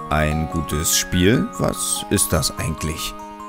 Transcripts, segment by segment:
Ein gutes Spiel? Was ist das eigentlich?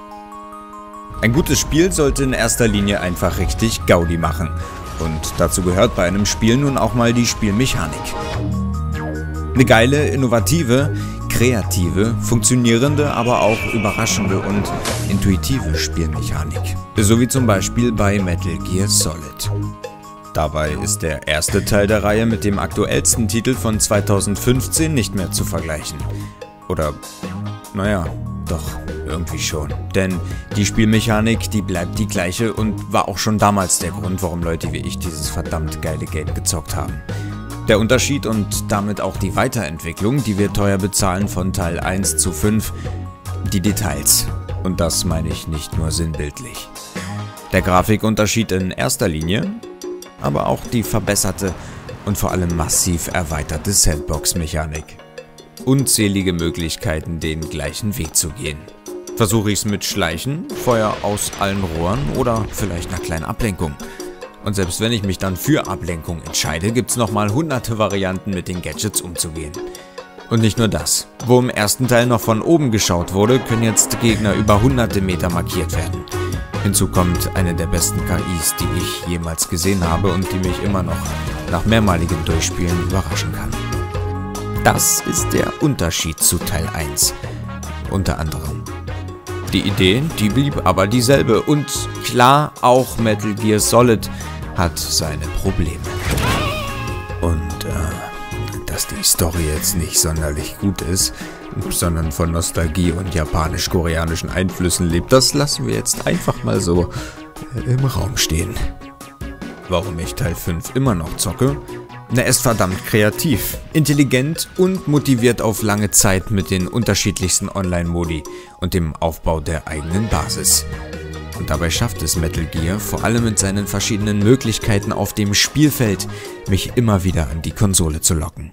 Ein gutes Spiel sollte in erster Linie einfach richtig Gaudi machen. Und dazu gehört bei einem Spiel nun auch mal die Spielmechanik. Eine geile, innovative, kreative, funktionierende, aber auch überraschende und intuitive Spielmechanik. So wie zum Beispiel bei Metal Gear Solid. Dabei ist der erste Teil der Reihe mit dem aktuellsten Titel von 2015 nicht mehr zu vergleichen. Oder, naja, doch, irgendwie schon. Denn die Spielmechanik, die bleibt die gleiche und war auch schon damals der Grund, warum Leute wie ich dieses verdammt geile Game gezockt haben. Der Unterschied und damit auch die Weiterentwicklung, die wir teuer bezahlen von Teil 1 zu 5, die Details. Und das meine ich nicht nur sinnbildlich. Der Grafikunterschied in erster Linie, aber auch die verbesserte und vor allem massiv erweiterte Sandbox-Mechanik. Unzählige Möglichkeiten, den gleichen Weg zu gehen. Versuche ich es mit Schleichen, Feuer aus allen Rohren oder vielleicht einer kleinen Ablenkung. Und selbst wenn ich mich dann für Ablenkung entscheide, gibt es nochmal hunderte Varianten mit den Gadgets umzugehen. Und nicht nur das. Wo im ersten Teil noch von oben geschaut wurde, können jetzt Gegner über hunderte Meter markiert werden. Hinzu kommt eine der besten KIs, die ich jemals gesehen habe und die mich immer noch nach mehrmaligem Durchspielen überraschen kann. Das ist der Unterschied zu Teil 1. Unter anderem. Die Idee, die blieb aber dieselbe und klar, auch Metal Gear Solid hat seine Probleme. Und dass die Story jetzt nicht sonderlich gut ist, sondern von Nostalgie und japanisch-koreanischen Einflüssen lebt, das lassen wir jetzt einfach mal so im Raum stehen. Warum ich Teil 5 immer noch zocke? Er ist verdammt kreativ, intelligent und motiviert auf lange Zeit mit den unterschiedlichsten Online-Modi und dem Aufbau der eigenen Basis. Und dabei schafft es Metal Gear, vor allem mit seinen verschiedenen Möglichkeiten auf dem Spielfeld, mich immer wieder an die Konsole zu locken.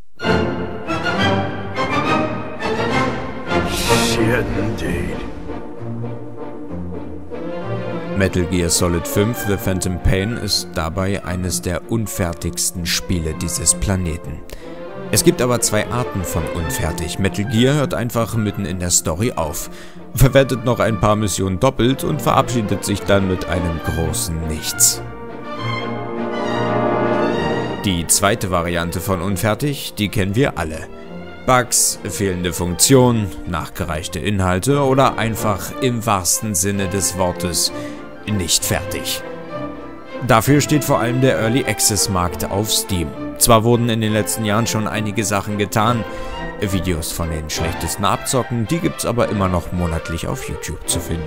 Shit, indeed. Metal Gear Solid 5 The Phantom Pain ist dabei eines der unfertigsten Spiele dieses Planeten. Es gibt aber zwei Arten von unfertig. Metal Gear hört einfach mitten in der Story auf, verwertet noch ein paar Missionen doppelt und verabschiedet sich dann mit einem großen Nichts. Die zweite Variante von unfertig, die kennen wir alle. Bugs, fehlende Funktionen, nachgereichte Inhalte oder einfach im wahrsten Sinne des Wortes nicht fertig. Dafür steht vor allem der Early Access Markt auf Steam. Zwar wurden in den letzten Jahren schon einige Sachen getan, Videos von den schlechtesten Abzocken, die gibt's aber immer noch monatlich auf YouTube zu finden.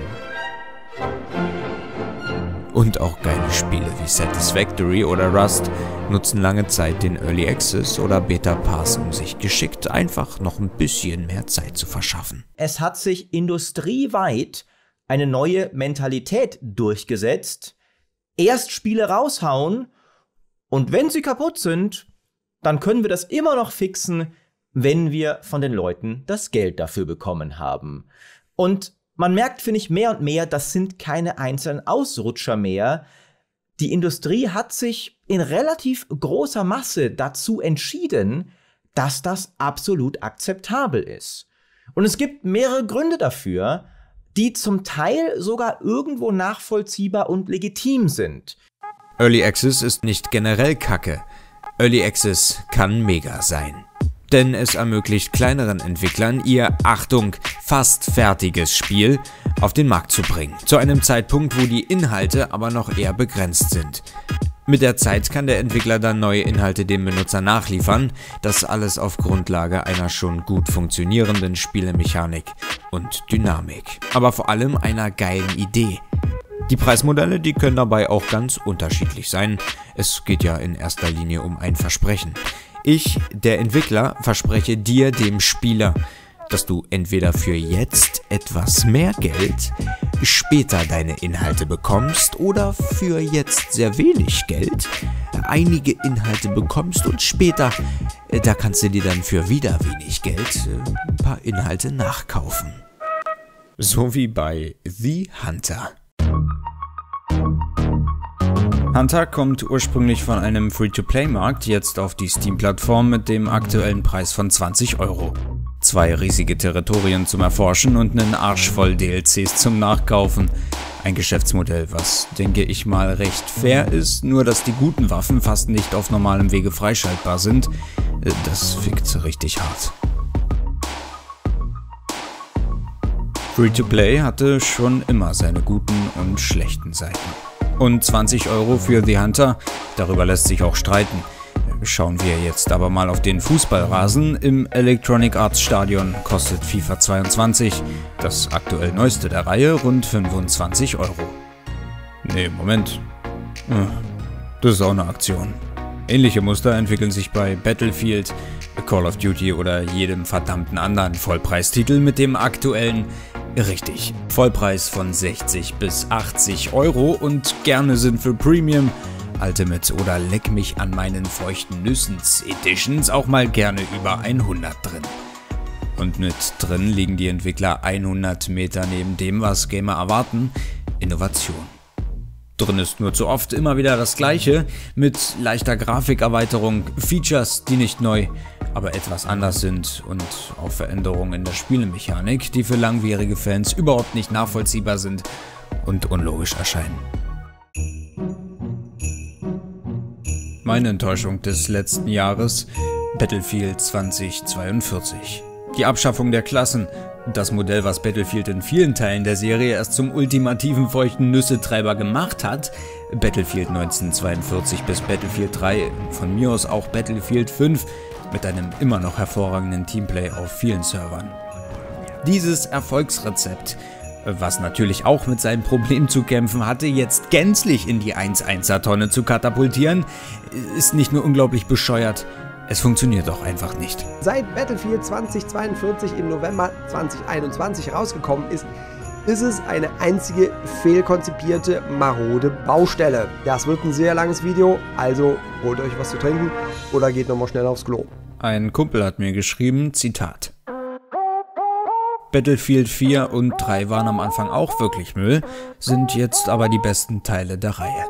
Und auch geile Spiele wie Satisfactory oder Rust nutzen lange Zeit den Early Access oder Beta Pass, um sich geschickt einfach noch ein bisschen mehr Zeit zu verschaffen. Es hat sich industrieweit eine neue Mentalität durchgesetzt. Erst Spiele raushauen und wenn sie kaputt sind, dann können wir das immer noch fixen, wenn wir von den Leuten das Geld dafür bekommen haben. Und man merkt, finde ich, mehr und mehr, das sind keine einzelnen Ausrutscher mehr. Die Industrie hat sich in relativ großer Masse dazu entschieden, dass das absolut akzeptabel ist. Und es gibt mehrere Gründe dafür, die zum Teil sogar irgendwo nachvollziehbar und legitim sind. Early Access ist nicht generell Kacke. Early Access kann mega sein. Denn es ermöglicht kleineren Entwicklern ihr, Achtung, fast fertiges Spiel auf den Markt zu bringen. Zu einem Zeitpunkt, wo die Inhalte aber noch eher begrenzt sind. Mit der Zeit kann der Entwickler dann neue Inhalte dem Benutzer nachliefern, das alles auf Grundlage einer schon gut funktionierenden Spielemechanik und Dynamik. Aber vor allem einer geilen Idee. Die Preismodelle, die können dabei auch ganz unterschiedlich sein. Es geht ja in erster Linie um ein Versprechen. Ich, der Entwickler, verspreche dir, dem Spieler, dass du entweder für jetzt etwas mehr Geld, später deine Inhalte bekommst oder für jetzt sehr wenig Geld einige Inhalte bekommst und später, da kannst du dir dann für wieder wenig Geld ein paar Inhalte nachkaufen. So wie bei The Hunter. Hunter kommt ursprünglich von einem Free-to-Play-Markt, jetzt auf die Steam-Plattform mit dem aktuellen Preis von 20 €. 2 riesige Territorien zum Erforschen und einen Arsch voll DLCs zum Nachkaufen. Ein Geschäftsmodell, was, denke ich mal, recht fair ist, nur dass die guten Waffen fast nicht auf normalem Wege freischaltbar sind. Das fickt richtig hart. Free-to-Play hatte schon immer seine guten und schlechten Seiten. Und 20 € für The Hunter, darüber lässt sich auch streiten. Schauen wir jetzt aber mal auf den Fußballrasen. Im Electronic Arts Stadion kostet FIFA 22, das aktuell neueste der Reihe, rund 25 €. Nee, Moment. Das ist auch eine Aktion. Ähnliche Muster entwickeln sich bei Battlefield, Call of Duty oder jedem verdammten anderen Vollpreistitel mit dem aktuellen, richtig, Vollpreis von 60 bis 80 € und gerne sind für Premium, Ultimate oder Leck mich an meinen feuchten Nüssen Editions auch mal gerne über 100 drin. Und mit drin liegen die Entwickler 100 Meter neben dem, was Gamer erwarten, Innovation. Drin ist nur zu oft immer wieder das Gleiche, mit leichter Grafikerweiterung, Features, die nicht neu, aber etwas anders sind und auch Veränderungen in der Spielemechanik, die für langwierige Fans überhaupt nicht nachvollziehbar sind und unlogisch erscheinen. Meine Enttäuschung des letzten Jahres, Battlefield 2042. Die Abschaffung der Klassen, das Modell, was Battlefield in vielen Teilen der Serie erst zum ultimativen feuchten Nüssetreiber gemacht hat, Battlefield 1942 bis Battlefield 3, von mir aus auch Battlefield 5, mit einem immer noch hervorragenden Teamplay auf vielen Servern. Dieses Erfolgsrezept, was natürlich auch mit seinem Problem zu kämpfen hatte, jetzt gänzlich in die 1-1er-Tonne zu katapultieren, ist nicht nur unglaublich bescheuert, es funktioniert doch einfach nicht. Seit Battlefield 2042 im November 2021 rausgekommen ist, ist es eine einzige fehlkonzipierte, marode Baustelle. Das wird ein sehr langes Video, also holt euch was zu trinken oder geht nochmal schnell aufs Klo. Ein Kumpel hat mir geschrieben, Zitat: Battlefield 4 und 3 waren am Anfang auch wirklich Müll, sind jetzt aber die besten Teile der Reihe.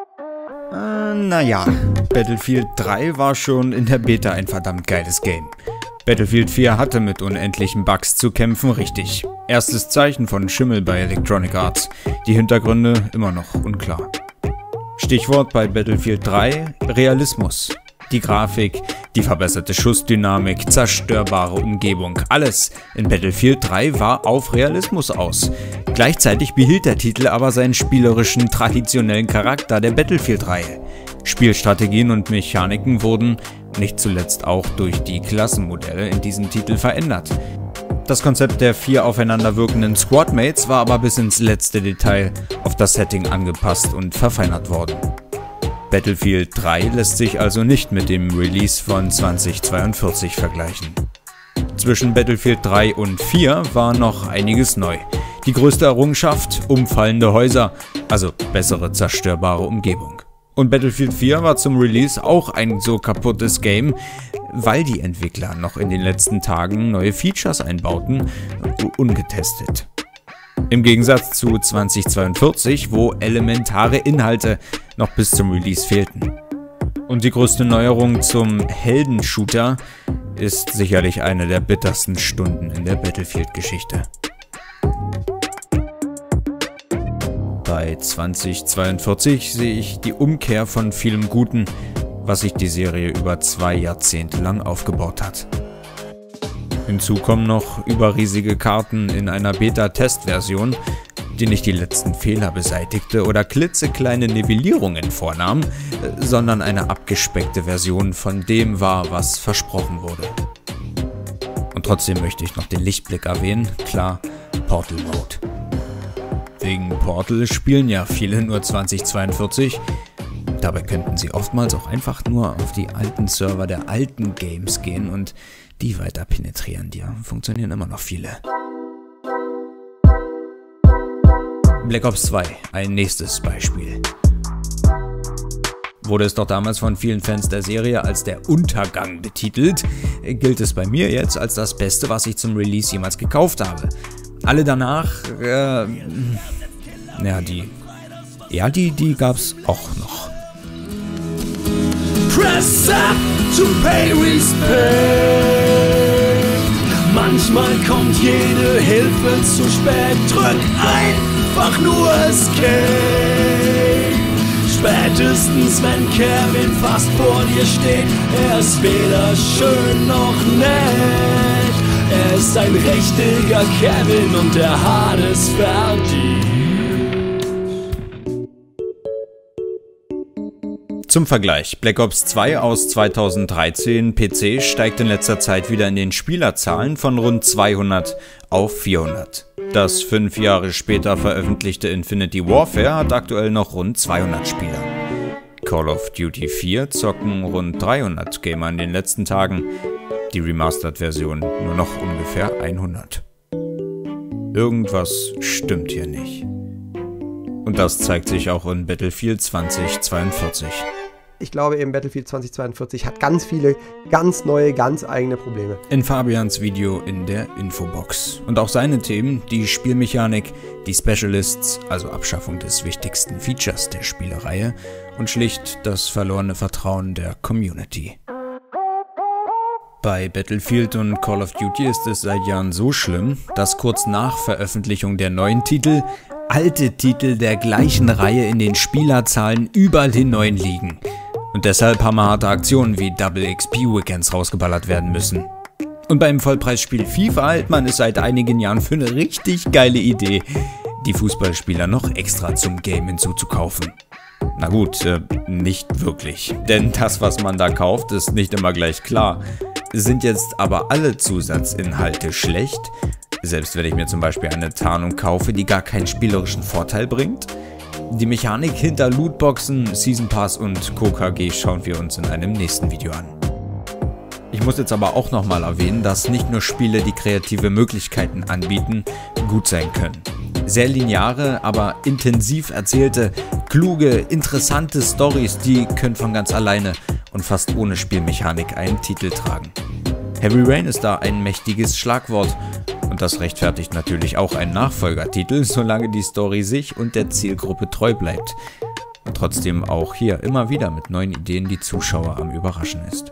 Naja, Battlefield 3 war schon in der Beta ein verdammt geiles Game. Battlefield 4 hatte mit unendlichen Bugs zu kämpfen, richtig. Erstes Zeichen von Schimmel bei Electronic Arts, die Hintergründe immer noch unklar. Stichwort bei Battlefield 3, Realismus. Die Grafik, die verbesserte Schussdynamik, zerstörbare Umgebung, alles in Battlefield 3 war auf Realismus aus. Gleichzeitig behielt der Titel aber seinen spielerischen, traditionellen Charakter der Battlefield-Reihe. Spielstrategien und Mechaniken wurden, nicht zuletzt auch durch die Klassenmodelle in diesem Titel verändert. Das Konzept der 4 aufeinander wirkenden Squadmates war aber bis ins letzte Detail auf das Setting angepasst und verfeinert worden. Battlefield 3 lässt sich also nicht mit dem Release von 2042 vergleichen. Zwischen Battlefield 3 und 4 war noch einiges neu. Die größte Errungenschaft, umfallende Häuser, also bessere zerstörbare Umgebung. Und Battlefield 4 war zum Release auch ein so kaputtes Game, weil die Entwickler noch in den letzten Tagen neue Features einbauten, ungetestet. Im Gegensatz zu 2042, wo elementare Inhalte noch bis zum Release fehlten. Und die größte Neuerung zum Heldenshooter ist sicherlich eine der bittersten Stunden in der Battlefield-Geschichte. Bei 2042 sehe ich die Umkehr von vielem Guten, was sich die Serie über 2 Jahrzehnte lang aufgebaut hat. Hinzu kommen noch überriesige Karten in einer Beta-Testversion, die nicht die letzten Fehler beseitigte oder klitzekleine Nivellierungen vornahm, sondern eine abgespeckte Version von dem war, was versprochen wurde. Und trotzdem möchte ich noch den Lichtblick erwähnen, klar, Portal Mode. Wegen Portal spielen ja viele nur 2042, dabei könnten sie oftmals auch einfach nur auf die alten Server der alten Games gehen und die weiter penetrieren, die funktionieren immer noch viele. Black Ops 2, ein nächstes Beispiel. Wurde es doch damals von vielen Fans der Serie als der Untergang betitelt, gilt es bei mir jetzt als das Beste, was ich zum Release jemals gekauft habe. Alle danach, die gab's auch noch. Press up to pay respect. Man Manchmal kommt jede Hilfe zu spät, drück einfach nur Escape. Spätestens wenn Kevin fast vor dir steht, er ist weder schön noch nett. Er ist ein richtiger Kevin und er hat es verdient. Zum Vergleich, Black Ops 2 aus 2013 PC steigt in letzter Zeit wieder in den Spielerzahlen von rund 200 auf 400. Das 5 Jahre später veröffentlichte Infinity Warfare hat aktuell noch rund 200 Spieler. Call of Duty 4 zocken rund 300 Gamer in den letzten Tagen, die Remastered-Version nur noch ungefähr 100. Irgendwas stimmt hier nicht. Und das zeigt sich auch in Battlefield 2042. Ich glaube eben, Battlefield 2042 hat ganz viele, ganz neue, ganz eigene Probleme. In Fabians Video in der Infobox. Und auch seine Themen, die Spielmechanik, die Specialists, also Abschaffung des wichtigsten Features der Spielereihe und schlicht das verlorene Vertrauen der Community. Bei Battlefield und Call of Duty ist es seit Jahren so schlimm, dass kurz nach Veröffentlichung der neuen Titel alte Titel der gleichen Reihe in den Spielerzahlen überall hin neuen liegen. Und deshalb hammerharte Aktionen wie Double XP Weekends rausgeballert werden müssen. Und beim Vollpreisspiel FIFA hält man es seit einigen Jahren für eine richtig geile Idee, die Fußballspieler noch extra zum Game hinzuzukaufen. Na gut, nicht wirklich. Denn das, was man da kauft, ist nicht immer gleich klar. Sind jetzt aber alle Zusatzinhalte schlecht? Selbst wenn ich mir zum Beispiel eine Tarnung kaufe, die gar keinen spielerischen Vorteil bringt? Die Mechanik hinter Lootboxen, Season Pass und KKG schauen wir uns in einem nächsten Video an. Ich muss jetzt aber auch nochmal erwähnen, dass nicht nur Spiele, die kreative Möglichkeiten anbieten, gut sein können. Sehr lineare, aber intensiv erzählte, kluge, interessante Storys, die können von ganz alleine und fast ohne Spielmechanik einen Titel tragen. Heavy Rain ist da ein mächtiges Schlagwort. Und das rechtfertigt natürlich auch einen Nachfolgertitel, solange die Story sich und der Zielgruppe treu bleibt. Und trotzdem auch hier immer wieder mit neuen Ideen die Zuschauer am Überraschen ist.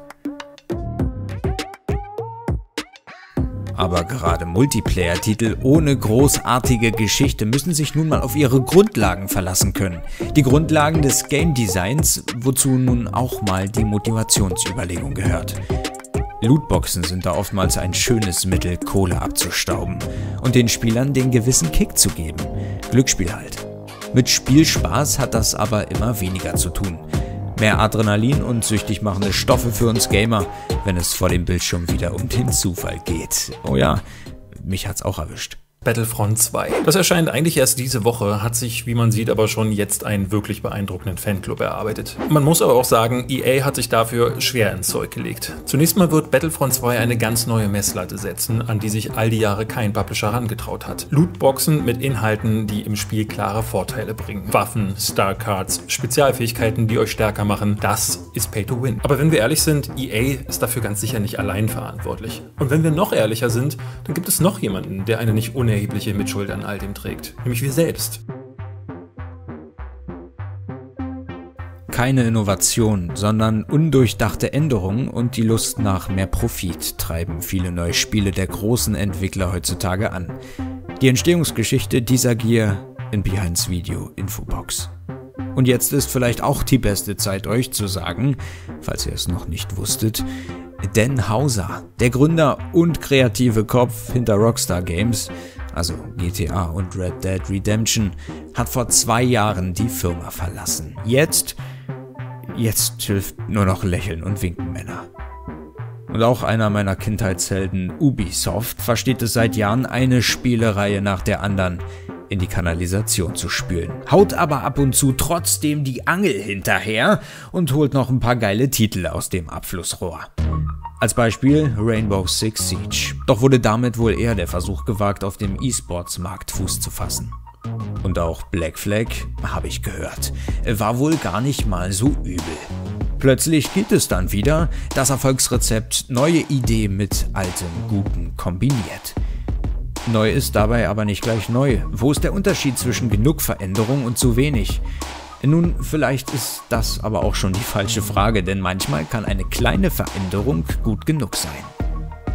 Aber gerade Multiplayer-Titel ohne großartige Geschichte müssen sich nun mal auf ihre Grundlagen verlassen können. Die Grundlagen des Game Designs, wozu nun auch mal die Motivationsüberlegung gehört. Lootboxen sind da oftmals ein schönes Mittel, Kohle abzustauben und den Spielern den gewissen Kick zu geben. Glücksspiel halt. Mit Spielspaß hat das aber immer weniger zu tun. Mehr Adrenalin und süchtig machende Stoffe für uns Gamer, wenn es vor dem Bildschirm wieder um den Zufall geht. Oh ja, mich hat's auch erwischt. Battlefront 2. Das erscheint eigentlich erst diese Woche, hat sich, wie man sieht, aber schon jetzt einen wirklich beeindruckenden Fanclub erarbeitet. Man muss aber auch sagen, EA hat sich dafür schwer ins Zeug gelegt. Zunächst mal wird Battlefront 2 eine ganz neue Messlatte setzen, an die sich all die Jahre kein Publisher herangetraut hat. Lootboxen mit Inhalten, die im Spiel klare Vorteile bringen. Waffen, Starcards, Spezialfähigkeiten, die euch stärker machen, das ist Pay to Win. Aber wenn wir ehrlich sind, EA ist dafür ganz sicher nicht allein verantwortlich. Und wenn wir noch ehrlicher sind, dann gibt es noch jemanden, der eine nicht unerhebliche Mitschuld an all dem trägt, nämlich wir selbst. Keine Innovation, sondern undurchdachte Änderungen und die Lust nach mehr Profit treiben viele neue Spiele der großen Entwickler heutzutage an. Die Entstehungsgeschichte dieser Gier in Behinds Video Infobox. Und jetzt ist vielleicht auch die beste Zeit, euch zu sagen, falls ihr es noch nicht wusstet, Dan Houser, der Gründer und kreative Kopf hinter Rockstar Games, also GTA und Red Dead Redemption, hat vor 2 Jahren die Firma verlassen. Jetzt hilft nur noch Lächeln und Winken, Männer. Und auch einer meiner Kindheitshelden, Ubisoft, versteht es seit Jahren, eine Spielereihe nach der anderen in die Kanalisation zu spülen. Haut aber ab und zu trotzdem die Angel hinterher und holt noch ein paar geile Titel aus dem Abflussrohr. Als Beispiel Rainbow Six Siege. Doch wurde damit wohl eher der Versuch gewagt, auf dem E-Sports-Markt Fuß zu fassen. Und auch Black Flag, habe ich gehört, war wohl gar nicht mal so übel. Plötzlich gibt es dann wieder das Erfolgsrezept, neue Idee mit altem Guten kombiniert. Neu ist dabei aber nicht gleich neu. Wo ist der Unterschied zwischen genug Veränderung und zu wenig? Nun, vielleicht ist das aber auch schon die falsche Frage, denn manchmal kann eine kleine Veränderung gut genug sein.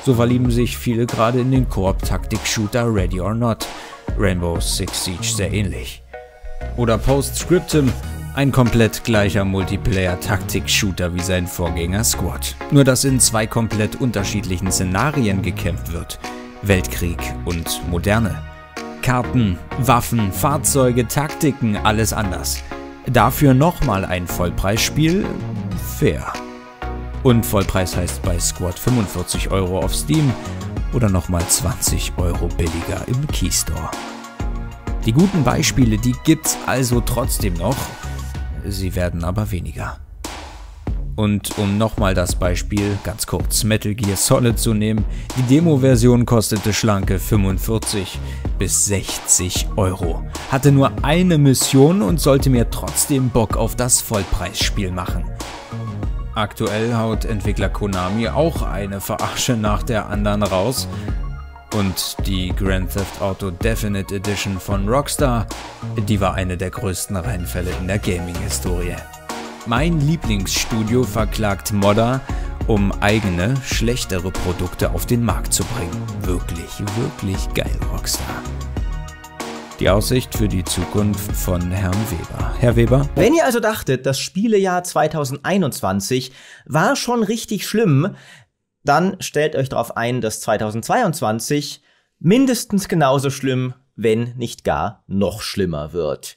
So verlieben sich viele gerade in den Koop-Taktik-Shooter Ready or Not, Rainbow Six Siege sehr ähnlich. Oder Postscriptum, ein komplett gleicher Multiplayer-Taktik-Shooter wie sein Vorgänger Squad. Nur dass in 2 komplett unterschiedlichen Szenarien gekämpft wird. Weltkrieg und Moderne. Karten, Waffen, Fahrzeuge, Taktiken, alles anders. Dafür nochmal ein Vollpreisspiel? Fair. Und Vollpreis heißt bei Squad 45 € auf Steam oder nochmal 20 € billiger im Keystore. Die guten Beispiele, die gibt's also trotzdem noch. Sie werden aber weniger. Und um nochmal das Beispiel ganz kurz Metal Gear Solid zu nehmen, die Demo-Version kostete schlanke 45 bis 60 €, hatte nur eine Mission und sollte mir trotzdem Bock auf das Vollpreisspiel machen. Aktuell haut Entwickler Konami auch eine Verarsche nach der anderen raus. Und die Grand Theft Auto Definite Edition von Rockstar, die war eine der größten Reinfälle in der Gaming-Historie. Mein Lieblingsstudio verklagt Modder, um eigene, schlechtere Produkte auf den Markt zu bringen. Wirklich, wirklich geil, Rockstar. Die Aussicht für die Zukunft von Herrn Weber. Herr Weber? Wenn ihr also dachtet, das Spielejahr 2021 war schon richtig schlimm, dann stellt euch darauf ein, dass 2022 mindestens genauso schlimm, wenn nicht gar noch schlimmer wird.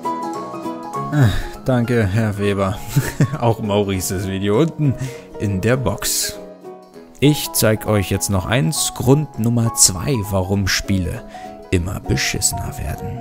Danke, Herr Weber. Auch Maurices Video unten in der Box. Ich zeige euch jetzt noch eins, Grund Nummer 2, warum Spiele immer beschissener werden.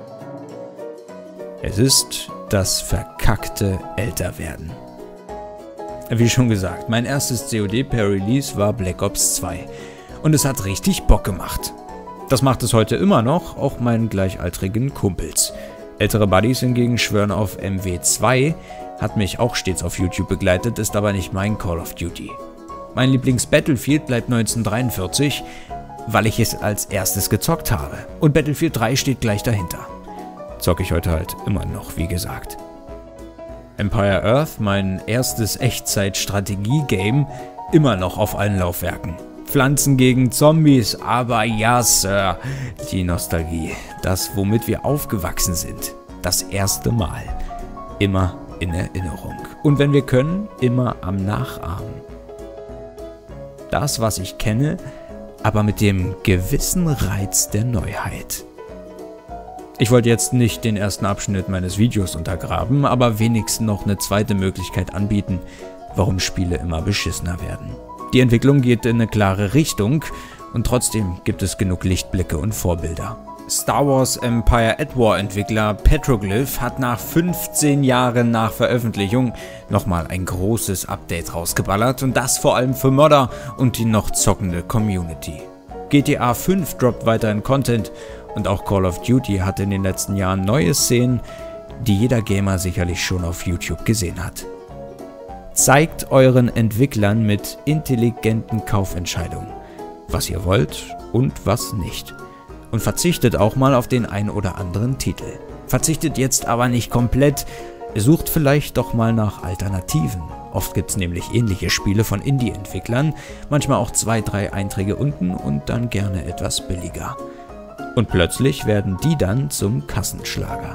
Es ist das verkackte Älterwerden. Wie schon gesagt, mein erstes COD per Release war Black Ops 2 und es hat richtig Bock gemacht. Das macht es heute immer noch, auch meinen gleichaltrigen Kumpels. Ältere Buddies hingegen schwören auf MW2, hat mich auch stets auf YouTube begleitet, ist aber nicht mein Call of Duty. Mein Lieblings-Battlefield bleibt 1943, weil ich es als erstes gezockt habe. Und Battlefield 3 steht gleich dahinter. Zocke ich heute halt immer noch, wie gesagt. Empire Earth, mein erstes Echtzeit-Strategie-Game, immer noch auf allen Laufwerken. Pflanzen gegen Zombies, aber ja, Sir, die Nostalgie, das, womit wir aufgewachsen sind. Das erste Mal. Immer in Erinnerung. Und wenn wir können, immer am Nachahmen. Das, was ich kenne, aber mit dem gewissen Reiz der Neuheit. Ich wollte jetzt nicht den ersten Abschnitt meines Videos untergraben, aber wenigstens noch eine zweite Möglichkeit anbieten, warum Spiele immer beschissener werden. Die Entwicklung geht in eine klare Richtung und trotzdem gibt es genug Lichtblicke und Vorbilder. Star Wars Empire at War Entwickler Petroglyph hat nach 15 Jahren nach Veröffentlichung nochmal ein großes Update rausgeballert und das vor allem für Modder und die noch zockende Community. GTA 5 droppt weiterhin Content und auch Call of Duty hat in den letzten Jahren neue Szenen, die jeder Gamer sicherlich schon auf YouTube gesehen hat. Zeigt euren Entwicklern mit intelligenten Kaufentscheidungen, was ihr wollt und was nicht. Und verzichtet auch mal auf den ein oder anderen Titel. Verzichtet jetzt aber nicht komplett, sucht vielleicht doch mal nach Alternativen. Oft gibt es nämlich ähnliche Spiele von Indie-Entwicklern, manchmal auch 2, 3 Einträge unten und dann gerne etwas billiger. Und plötzlich werden die dann zum Kassenschlager.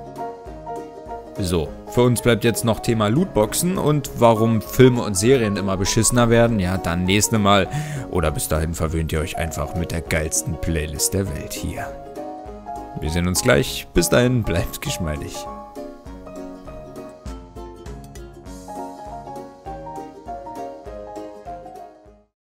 So, für uns bleibt jetzt noch Thema Lootboxen und warum Filme und Serien immer beschissener werden, ja dann nächste Mal. Oder bis dahin verwöhnt ihr euch einfach mit der geilsten Playlist der Welt hier. Wir sehen uns gleich, bis dahin bleibt geschmeidig.